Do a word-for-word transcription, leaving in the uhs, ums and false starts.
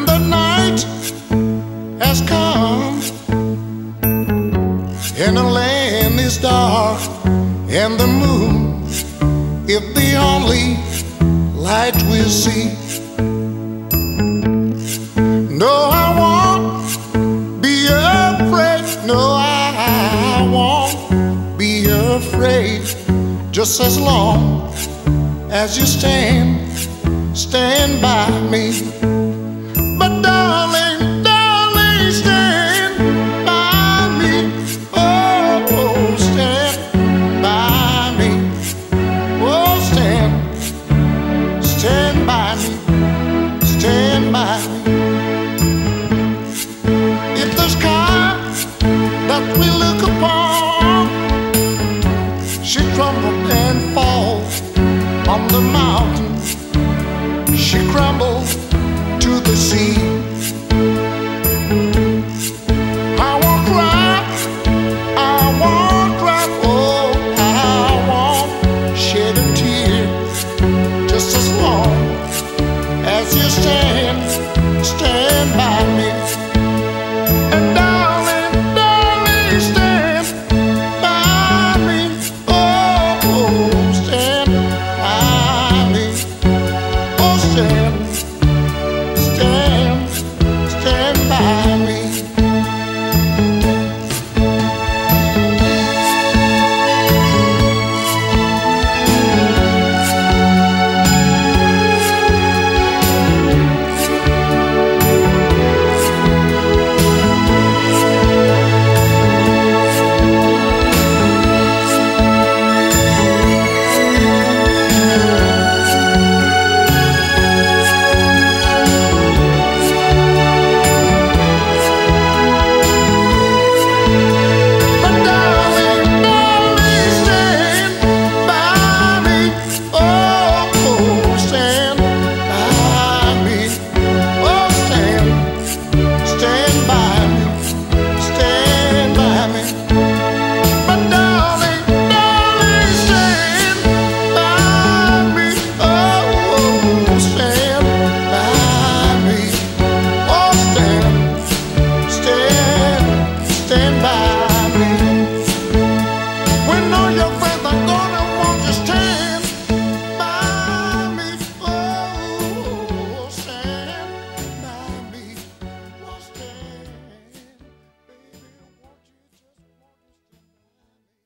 the night has come and the land is dark and the moon is the only light we'll see. No, I won't be afraid. No, I won't be afraid. Just as long as you stand, stand by me.